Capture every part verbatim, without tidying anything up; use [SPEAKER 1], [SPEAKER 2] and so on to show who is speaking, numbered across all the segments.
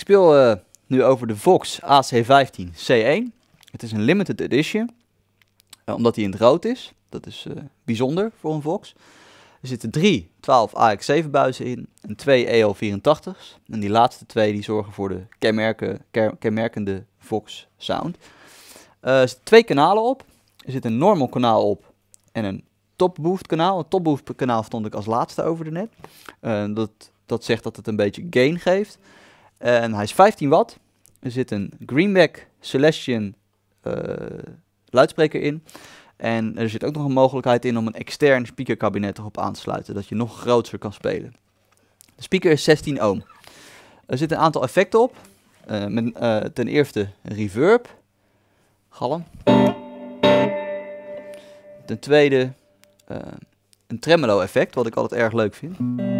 [SPEAKER 1] speel uh, nu over de Vox A C vijftien C één. Het is een limited edition, uh, omdat hij in het rood is. Dat is uh, bijzonder voor een Vox. Er zitten drie twaalf A X zeven buizen in en twee E L vierentachtig's. En die laatste twee die zorgen voor de kenmerken, kenmerkende Vox sound. Uh, er zitten twee kanalen op. Er zit een normal kanaal op en een top boost kanaal. Een top boost kanaal stond ik als laatste over de net. Uh, dat, dat zegt dat het een beetje gain geeft. En hij is vijftien watt. Er zit een Greenback Celestion uh, luidspreker in. En er zit ook nog een mogelijkheid in om een extern speakerkabinet erop aan te sluiten, dat je nog groter kan spelen. De speaker is zestien ohm. Er zitten een aantal effecten op. Uh, met, uh, ten eerste reverb, galm. Ten tweede uh, een tremolo effect, wat ik altijd erg leuk vind.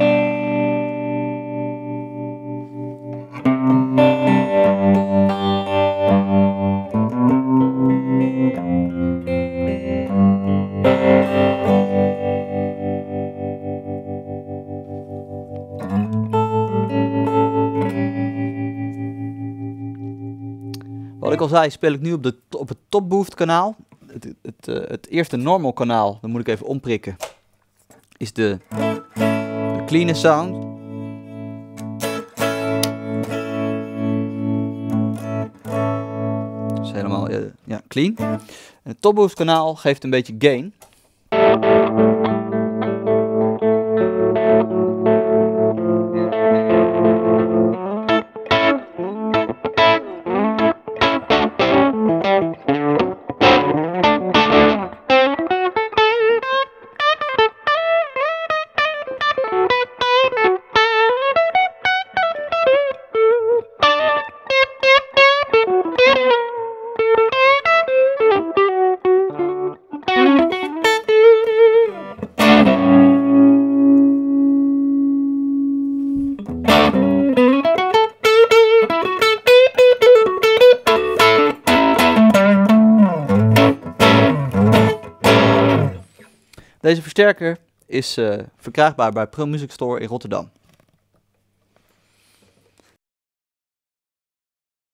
[SPEAKER 1] Wat ik al zei, speel ik nu op, de, op het top boost kanaal. Het, het, uh, het eerste normal kanaal, dat moet ik even omprikken, is de, de clean sound. Dat is helemaal uh, ja, clean. En het top boost kanaal geeft een beetje gain. Deze versterker is uh, verkrijgbaar bij Pro Music Store in Rotterdam.